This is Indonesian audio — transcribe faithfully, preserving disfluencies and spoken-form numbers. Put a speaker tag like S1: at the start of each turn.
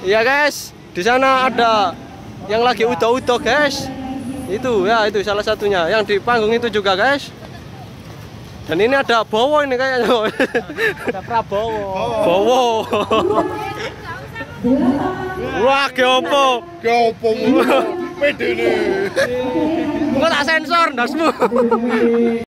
S1: Iya guys, di sana ada yang lagi udo-udo guys. Itu ya, itu salah satunya. Yang di panggung itu juga guys. Dan ini ada Bowo ini kayaknya.
S2: Ada Prabowo.
S1: Bowo. Wah, geopo.
S3: Geopo mulu. Medene.
S1: Enggak tak sensor ndasmu.